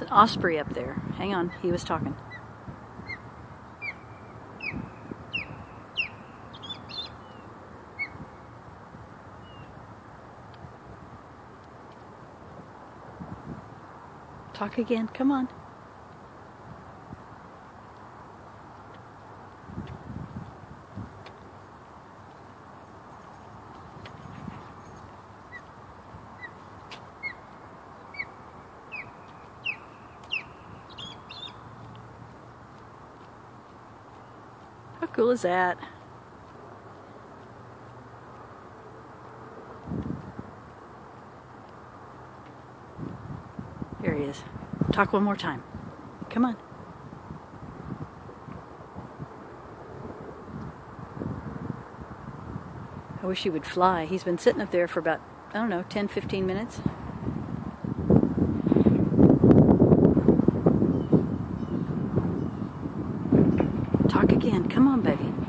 an osprey up there. Hang on, he was talking. Talk again, come on. How cool is that? Here he is. Talk one more time. Come on. I wish he would fly. He's been sitting up there for about, I don't know, 10-15 minutes. Talk again. Come on, baby.